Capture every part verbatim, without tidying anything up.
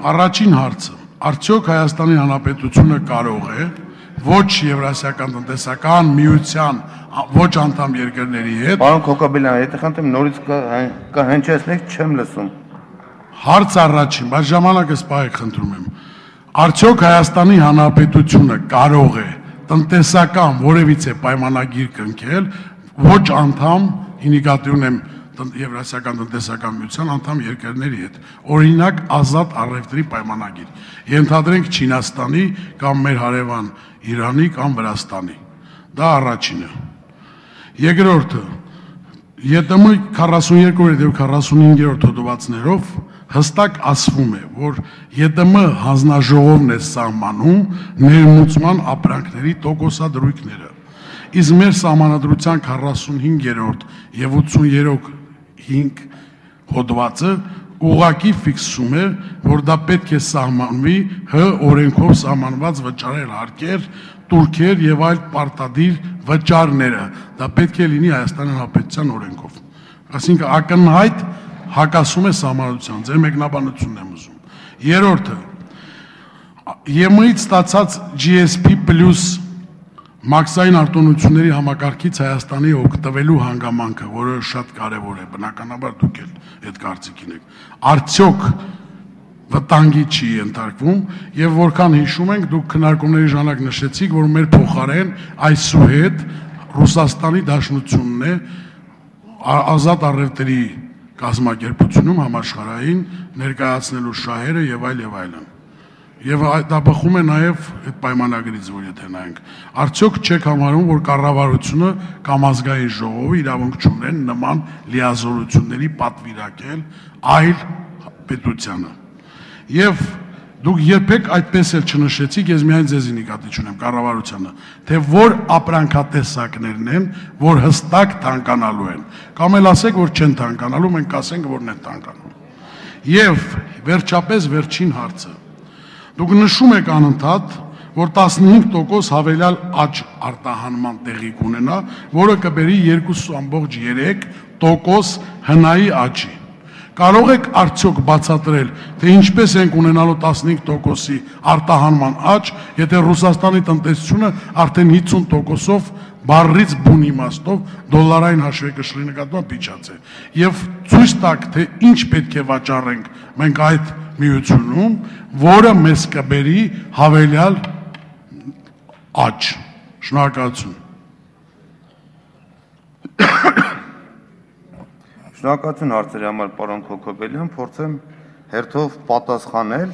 Առաջին հարցը, արդյոք Հայաստանի Հանրապետությունը կարող է ոչ Եվրասիական տնտեսական միության ոչ անդամ երկրների հետ Պարոն Քոկոբելյան, եթե խնդրեմ նորից կհնչեցնեք, չեմ լսում։ Հարց առաջին, բայց ժամանակս պահեք խնդրում եմ։ Արդյոք Հայաստանի Հանրապետությունը կարող է տնտեսական որևիցե պայմանագիր կնքել ոչ անդամ ինիգատիվ ունեմ Եվրասիական տնտեսական միության անդամ երկրների հետ, օրինակ ազատ առևտրի պայմանագիր, ենթադրենք Չինաստանի կամ մեր հարևան Իրանի կամ Վրաստանի, դա առաջինը։ Երկրորդը, ԵՏՄ քառասունյոթ եւ քառասունհինգ հոդվածներով հստակ ասվում է, որ ԵՏՄ հանձնաժողովն է սահմանում ներմուծման ապրանքների տոկոսադրույքները, իսկ մեր սահմանադրության քառասունհինգ եւ ութսունհինգ հոդվածը ուղղակի ֆիքսում է, որ դա պետք է սահմանվի Հ օրենքով սահմանված վճարել հարկեր, տուրքեր եւ այլ պարտադիր վճարները, դա պետք է լինի Հայաստանի Հանրապետության օրենքով։ Այսինքն ակնհայտ հակասում է սահմանադրության, ձեր մեկնաբանությունն եմ ուզում։ Երրորդը, ԵՄ-ից ստացած G S P plus մաքսային արտոնությունների համակարգից Հայաստանի օգտվելու հանգամանքը, որը շատ կարևոր է, բնականաբար դուք էլ այդ կարծիքին եք, արդյոք վտանգի չի ենթարկվում եւ որքան հիշում ենք, դուք քննարկումների ժամանակ նշեցիք, որ մեր փոխարեն այսուհետ Ռուսաստանի Դաշնությունն է ազատ առևտրի կազմակերպությունում համաշխարհային ներկայացնելու շահերը եւ այլ եւ այլն։ Եվ դա բխում է նաև այդ պայմանագրից, որ եթե նայենք, արդյոք չեք համարում, որ կառավարությունը կամ ազգային ժողովը իրավունք չունեն նման լիազորությունների պատվիրակել այլ պետությանը։ Եվ դուք երբեք այդպես էլ չնշեցիք, ես միայն ձեզի նկատի չունեմ կառավարությանը, թե որ ապրանքատեսակներն են, որ հստակ թանկանալու են, կամ էլ ասեք, որ չեն թանկանալու, մենք կասենք, որն են թանկանալու։ Եվ վերջապես վերջին հարցը։ Դուք նշում եք անընդհատ, որ տասնհինգ տոկոս հավելյալ աճ արտահանման տեղի կունենա, որը կբերի երկու կόμma երեք տոկոս հնայի աճի։ Կարող եք արդյոք բացատրել, թե ինչպես ենք ունենալու տասնհինգ տոկոսի արտահանման աճ, եթե Ռուսաստանի տնտեսությունը արդեն հիսուն տոկոսով բառից բուն իմաստով դոլարային հաշվեկշռի նկատմամբ իջած է։ Եվ ցույց տաք, թե ինչ պետք է վաճառենք մենք այդ միությունում, որը մեզ կբերի հավելյալ աճ։ Շնորհակալություն։ Շնորհակալություն հարցերի համար, պարոն Քոկոբելյան, փորձեմ հերթով պատասխանել։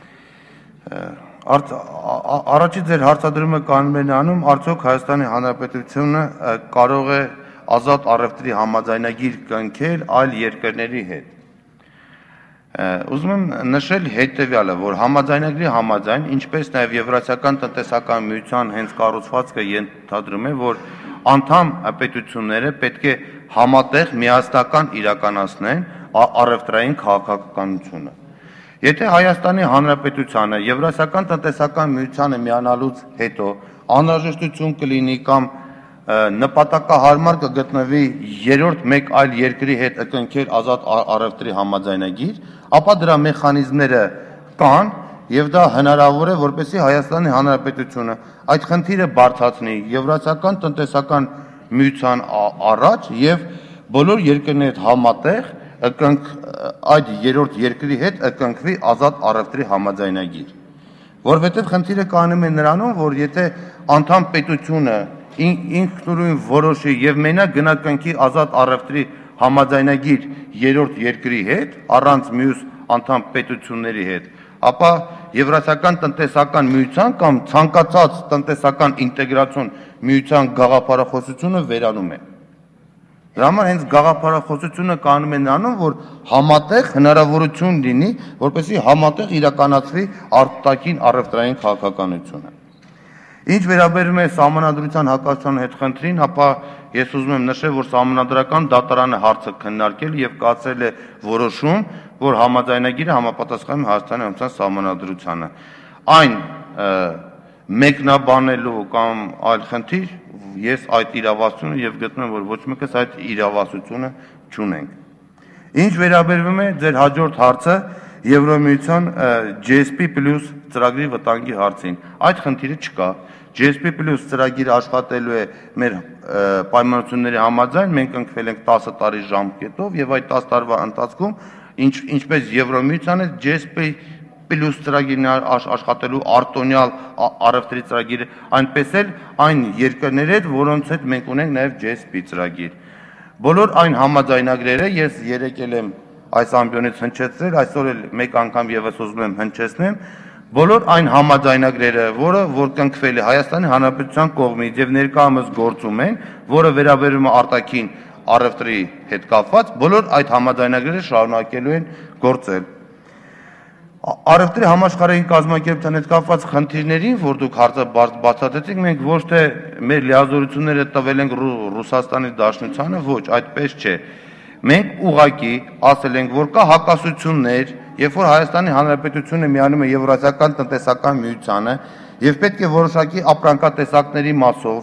Առաջի ձեր հարցադրումը կանում է նրանում, արդյոք Հայաստանի Հանրապետությունը կարող է ազատ առևտրի համաձայնագիր կնքել այլ երկրների հետ։ Ուզում եմ նշել հետևյալը, որ համաձայնագրի համաձայն, ինչպես նաև Եվրասիական տնտեսական միության հենց կառուցվածքը ենթադրում է, որ անդամ պետությունները պետք է համատեղ միասնական իրականացնեն առևտրային քաղաքականությունը։ Եթե Հայաստանի Հանրապետությանը Եվրասիական տնտեսական միությանը միանալուց հետո անհրաժեշտություն կլինի կամ նպատակահարմար կգտնվի երրորդ մեկ այլ երկրի հետ կնքել ազատ առևտրի համաձայնագիր, ապա դրա մեխանիզմները կան եւ դա հնարավոր է, որպեսզի Հայաստանի Հանրապետությունը այդ խնդիրը բարձրացնի Եվրասիական տնտեսական միության առաջ եւ բոլոր երկրների հետ համատեղ այդ երրորդ երկրի հետ կնքվի ազատ առևտրի համաձայնագիր։ Որովհետեւ խնդիրը կանում է նրանում, որ եթե անդամ պետությունը ինքնուրույն որոշի եւ մենակ գնա կնքի ազատ առևտրի համաձայնագիր երրորդ երկրի հետ, առանց մյուս անդամ պետությունների հետ, ապա Եվրասիական տնտեսական միության կամ ցանկացած տնտեսական ինտեգրացիոն միության գաղափարախոսությունը վերանում է։ Դրա համար հենց գաղափարախոսությունը կանում է նրանում, որ համատեղ հնարավորություն լինի, որպեսզի համատեղ իրականացվի արտաքին առևտրային քաղաքականությունը։ Ինչ վերաբերում է սահմանադրության հակասության հետ խնդրին, ապա ես ուզում եմ նշել, որ սահմանադրական դատարանը հարցը քննարկել եւ կայացրել է որոշում, որ համաձայնագիրը համապատասխանում է Հայաստանի Հանրապետության սահմանադրությանը։ Այն մեկնաբանելու կամ այլ խնդիր ես այդ իրավասությունը եւ գտնում եմ, որ ոչ մեկս այդ իրավասությունը չունենք։ Ինչ վերաբերում է ձեր հաջորդ հարցը, Եվրոմիության J S P Plus ծրագրի վտանգի հարցին։ Այդ խնդիրը չկա։ J S P Plus ծրագիրը աշխատելու է մեր պայմանությունների համաձայն, մենք ընկվել ենք տասը տարի ժամկետով եւ այդ տասը տարվա ընթացքում ինչ ինչպես Եվրոմիությանը J S P Plus ծրագիրն աշխատելու արտոնյալ առևտրի ծրագիրը, այնպես էլ այն երկրների հետ, որոնց հետ մենք ունենք նաեւ J S P ծրագիր։ Բոլոր այն համաձայնագրերը ես երեկ եմ այս ամբիոնից հնչեցրել, այսօր էլ մեկ անգամ եւս ուզում եմ հնչեցնեմ, բոլոր այն համաձայնագրերը, որը որ կնքվել է Հայաստանի Հանրապետության կողմից եւ ներկայումս գործում են, որը վերաբերում է արտաքին առևտրի հետ կապված, բոլոր այդ համաձայնագրերը շարունակելու են գործել։ Առևտրի համաշխարհային կազմակերպության հետ կապված խնդիրներին, որ դուք հարցը բացատրեցիք, մենք ոչ թե մեր լիազորությունները տվել ենք Ռուսաստանի Դաշնությանը, ոչ, այդպես չէ։ Մենք ուղղակի ասել ենք, որ կա հակասություններ, երբ որ Հայաստանի Հանրապետությունը միանում է Եվրասիական տնտեսական միությանը եւ պետք է որոշակի ապրանքատեսակների մասով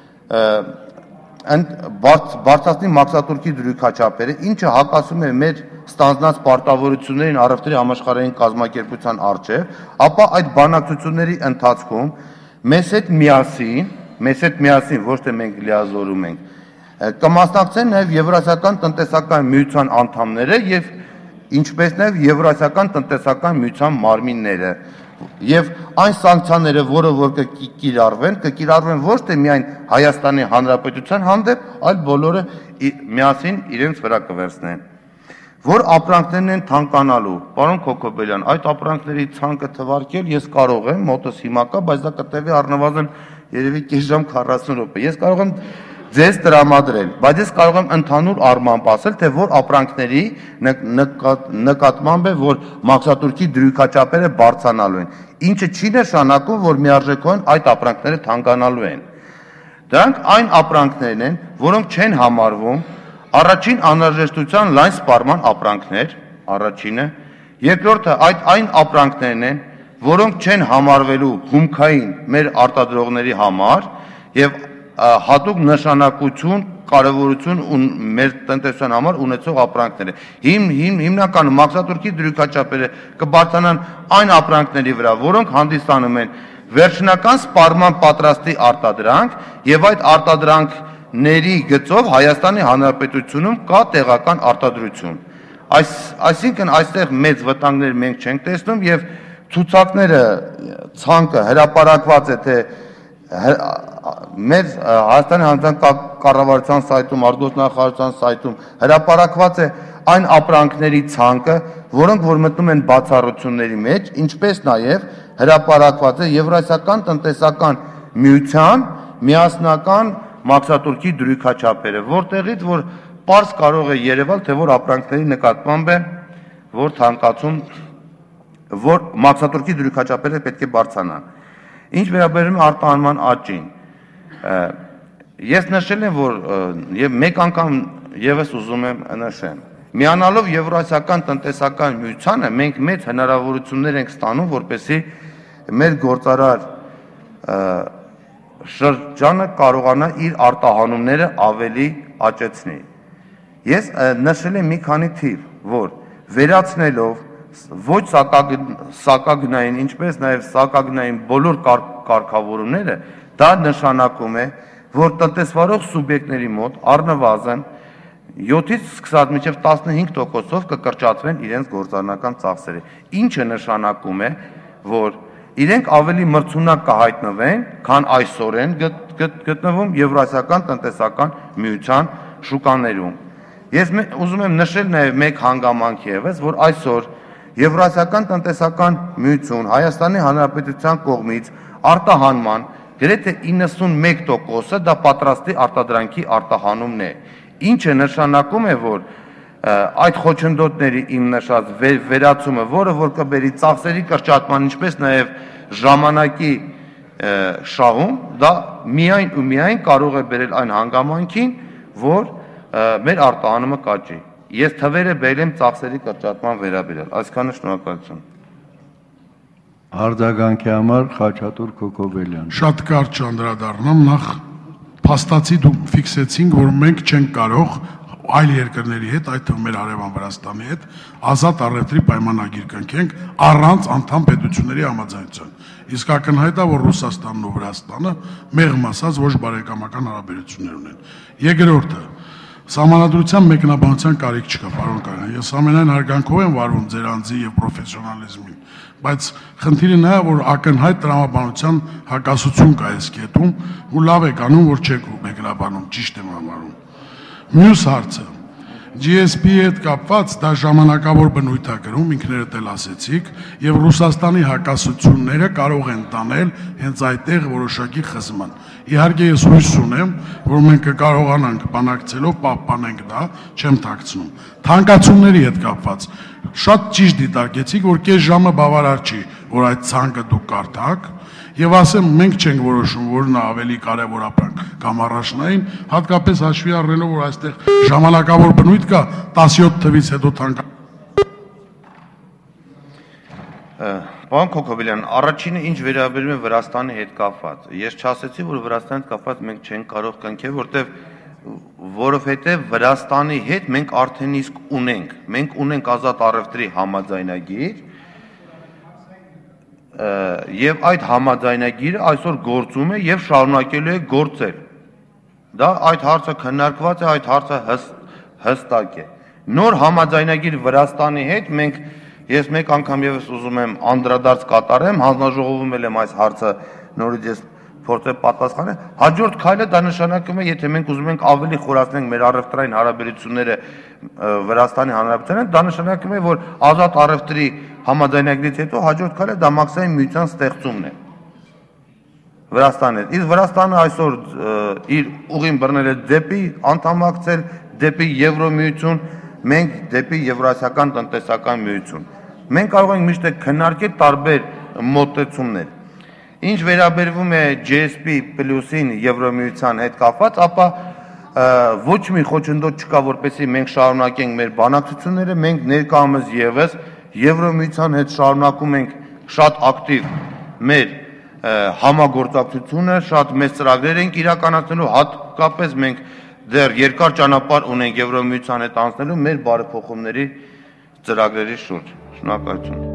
բարձրացնի մաքսատուրքի դրույքաչափերը, ինչը հակասում է մեր ստանձնած պարտավորություններին առևտրի համաշխարհային կազմակերպության առջև, ապա այդ բանակցությունների ընթացքում մեզ հետ միասին, մեզ հետ միասին ոչ թե մենք լիազորում ենք, կմասնակցեն նաև Եվրասիական տնտեսական միության անդամները եւ ինչպես նաև Եվրասիական տնտեսական միության մարմինները եւ այն սանկցիաները, որը որ կկիրառվեն, կկիրառվեն ոչ թե միայն Հայաստանի Հանրապետության հանդեպ, այլ բոլորը միասին իրենց վրա կվերցնեն։ Որ ապրանքներն են թանկանալու, պարոն Քոքոբելյան, այդ ապրանքների ցանկը թվարկել ես կարող եմ, մոտս հիմա կա, բայց դա կտևի առնվազն երևի կես ժամ քառասուն րոպե։ Ես կարող եմ ձեզ տրամադրել, բայց ես կարող եմ ընդհանուր առմամբ ասել, թե որ ապրանքների նկատմամբ է, որ մաքսատուրքի դրույքաչափերը բարձրանալու են, ինչը չի նշանակում, որ միարժեքորեն այդ ապրանքները թանկանալու են։ Դրանք այն ապրանքներն են, որոնք չեն համարվում առաջին անհրաժեշտության լայն սպառման ապրանքներ, առաջինը, երկրորդը այդ այն ապրանքներն են, որոնք չեն համարվելու հումքային մեր արտադրողների համար եւ հատուկ նշանակություն, կարևորություն մեր տնտեսության համար ունեցող ապրանքները։ Հիմ հիմ հիմնական մաքսատուրքի դրույքաչափերը կբարձրանան այն ապրանքների վրա, որոնք հանդիսանում են վերջնական սպառման պատրաստի արտադրանք եւ այդ արտադրանքների գծով Հայաստանի Հանրապետությունում կա տեղական արտադրություն։ Այս այսինքն այստեղ մեծ վտանգներ մենք չենք տեսնում եւ ցուցակները ցանկը հրապարակված է թե մեր Հայաստանի Հանրապետության կառավարության սայթում, արտգործնախարարության սայթում հրապարակված է այն ապրանքների ցանկը, որոնք որ մտնում են բացառությունների մեջ, ինչպես նաև հրապարակված է Եվրասիական տնտեսական միության միասնական մաքսատուրքի դրույքաչափերը, որտեղից որ պարզ կարող է երևալ, թե որ ապրանքների նկատմամբ է, որ թանկացում, որ մաքսատուրքի դրույքաչափերը պետք է բարձրանան։ Ինչ վերաբերում է արտահանման աճին, ես նշել եմ, որ եւ մեկ անգամ եւս ուզում եմ նշեմ, միանալով Եվրասիական տնտեսական միությանը մենք մեծ հնարավորություններ ենք ստանում, որպեսզի մեր գործարար շրջանը կարողանա իր արտահանումները ավելի աճեցնի։ Ես նշել եմ մի քանի թիվ, որ վերացնելով ոչ սակագնային, ինչպես նաև սակագնային բոլոր կարգավորումները, դա նշանակում է, որ տնտեսվարող սուբյեկտների մոտ առնվազն յոթից սկսած մինչև տասնհինգ տոկոսով կկրճատվեն իրենց գործառնական ծախսերը, ինչը նշանակում է, որ իրենք ավելի մրցունակ կհայտնվեն, քան այսօր են գտնվում Եվրասիական տնտեսական միության շուկաներում։ Ես ուզում եմ նշել նաև մեկ հանգամանք ևս, որ այսօր Եվրասիական տնտեսական միություն Հայաստանի Հանրապետության կողմից արտահանման գրեթե իննսունմեկ տոկոսը դա պատրաստի արտադրանքի արտահանումն է, ինչը նշանակում է, որ այդ խոչընդոտների իմ նշած վերացումը, որը որ կբերի ծախսերի կրճատման, ինչպես նաև ժամանակի շահում, դա միայն ու միայն կարող է բերել այն հանգամանքին, որ մեր արտահանումը կաճի։ Ես թվերը բերել եմ ծախսերի կրճատման վերաբերյալ։ Այսքանը շնորհակալություն։ Արձագանքի համար Խաչատուր Քոքոբելյան։ Շատ կարճ անդրադառնամ, նախ փաստացի դուք ֆիքսեցինք, որ մենք չենք կարող այլ երկրների հետ, այդ թվում մեր հարևան Վրաստանի հետ, ազատ առևտրի պայմանագիր կնքենք առանց անդամ պետությունների համաձայնության։ Իսկ ակնհայտ է, որ Ռուսաստանն ու Վրաստանը մեղմ ասած ոչ բարեկամական հարաբերություններ ունեն։ Երկրորդը, Սահմանադրության մեկնաբանության կարիք չկա, պարոն Կարյան, ես ամենայն հարգանքով եմ վարվում ձեր անձի եւ պրոֆեսիոնալիզմին, բայց խնդիրը նա է, որ ակնհայտ տրամաբանության հակասություն կա այս կետում, ու լավ եք անում, որ չեք մեկնաբանում, ճիշտ եմ համարում։ Մյուս հարցը, G S P-ի հետ կապված դա ժամանակավոր բնույթ է կրում, ինքներդ էլ ասեցիք, եւ Ռուսաստանի հակասությունները կարող են տանել հենց այդտեղ որոշակի խզման։ Իհարկե ես հույս ունեմ, որ մենք կկարողանանք բանակցելով պահպանենք դա, չեմ թաքցնում։ Թանկացումների հետ կապված շատ ճիշտ դիտարկեցիք, որ կես ժամը բավարար չի, որ այդ ցանկը դուք կարդաք, եւ ասեմ, մենք չենք որոշում, որն է ավելի կարեւորապանք կամ առաջնային, հատկապես հաշվի առնելով, որ այստեղ ժամանակավոր բնույթ կա տասնյոթ թվից հետո թանկ։ Պարոն Քոքոբելյան, առաջինը ինչ վերաբերում է Վրաստանի հետ կապված։ Ես չասեցի, որ Վրաստանի հետ կապված մենք չենք կարող կնքել, որտեղ որովհետև Վրաստանի հետ մենք արդեն իսկ ունենք, մենք ունենք ազատ առևտրի համաձայնագիր, եւ այդ համաձայնագիրը այսօր գործում է եւ շարունակելու է գործել։ Դա այդ հարցը քննարկված է, այդ հարցը հստակ է։ Նոր համաձայնագիր Վրաստանի հետ մենք ես մեկ անգամ եւս ուզում եմ անդրադարձ կատարեմ, հանձնաժողովում եմ այս հարցը նորից ես փորձել պատասխանել։ Հաջորդ քայլը դա նշանակում է, եթե մենք ուզում ենք ավելի խորացնենք մեր առևտրային հարաբերությունները Վրաստանի Հանրապետության հետ, դա նշանակում է, որ ազատ առևտրի համաձայնագրից հետո հաջորդ քայլը դա մաքսային միության ստեղծումն է Վրաստանի հետ։ Իսկ Վրաստանը այսօր իր ուղին բռնել է դեպի անդամակցել, դեպի Եվրոմիություն, մենք դեպի Եվրասիական տնտեսական միություն։ Մենք կարող ենք միշտ քննարկել տարբեր մոտեցումներ։ Ինչ վերաբերվում է G S P պլյուսին Եվրոմիության հետ կապված, ապա ոչ մի խոչընդոտ չկա, որպեսզի մենք շարունակենք մեր բանակցությունները, մենք ներկայումս եւս Եվրոմիության հետ շարունակում ենք շատ ակտիվ մեր համագործակցությունը, շատ մեծ ծրագրեր ենք իրականացնելու, հատկապես մենք դեռ երկար ճանապարհ ունենք Եվրոմիության հետ անցնելու մեր բարեփոխումների ծրագրերի շուրջ։ Շնորհակալություն։